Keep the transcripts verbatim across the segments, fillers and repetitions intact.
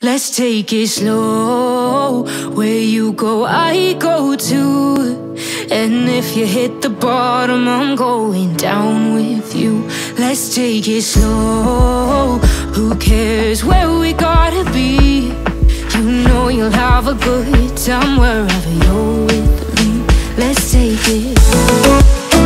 Let's take it slow. Where you go, I go too. And if you hit the bottom, I'm going down with you. Let's take it slow. Who cares where we gotta be? You know you'll have a good time wherever you're with me. Let's take it slow.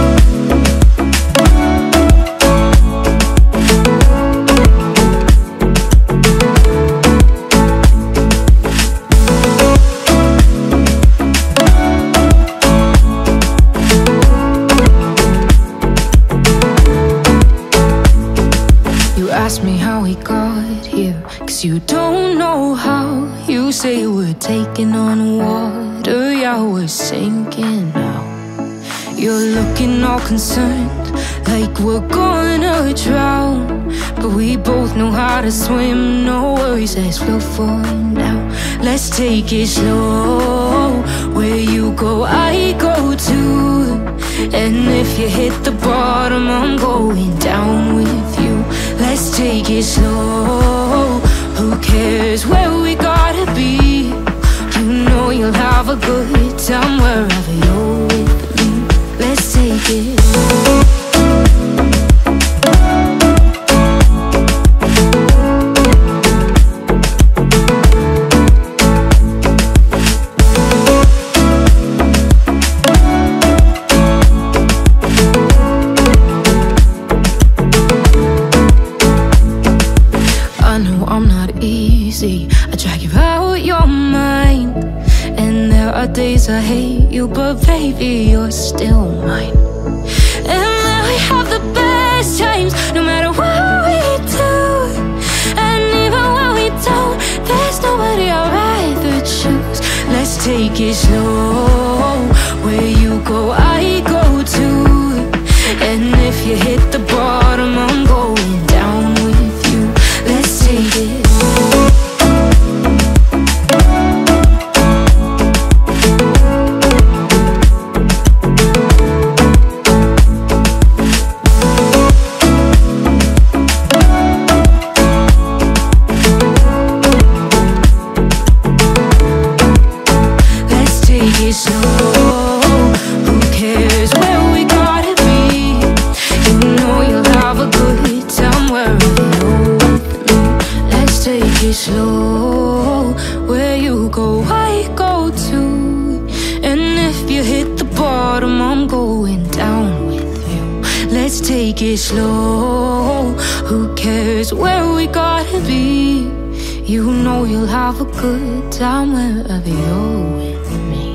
Ask me how we got here, cause you don't know how. You say we're taking on water, yeah, we're sinking now. You're looking all concerned, like we're gonna drown. But we both know how to swim, no worries, let's flow for now. Let's take it slow. Where you go, I go too. And if you hit the bottom, I'm going down with you. Let's take it slow. Who cares where we gotta be? You know you'll have a good time wherever you're with me. Let's take it slow. I drag you out your mind, and there are days I hate you, but baby, you're still mine. And then we have the best times, no matter what we do. And even when we don't, there's nobody I'd rather choose. Let's take it slow. Where you go, I go too. And if you hit the bottom, I'm going down with you. Let's take it slow. Slow. Who cares where we gotta be? You know you'll have a good time wherever you're with me. Let's take it slow. Where you go, I go too. And if you hit the bottom, I'm going down with you. Let's take it slow. Who cares where we gotta be? You know you'll have a good time wherever you're with me.